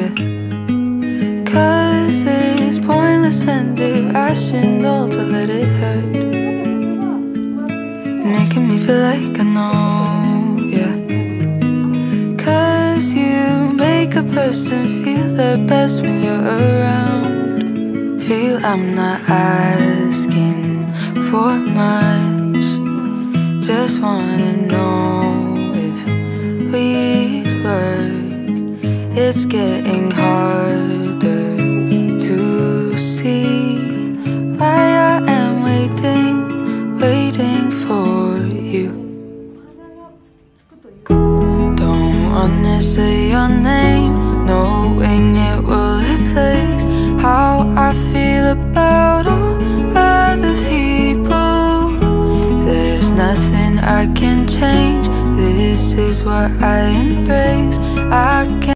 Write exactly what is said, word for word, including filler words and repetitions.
yeah. Cause it's pointless and irrational to let it hurt, making me feel like I know, yeah. Cause you make a person feel their best when you're around. Feel I'm not asking for much, just wanna know if we'd work. It's getting harder to see why I am waiting, waiting for you. Don't wanna say your name, knowing it will replace how I feel about all other people. There's nothing I can change, this is what I embrace. I can't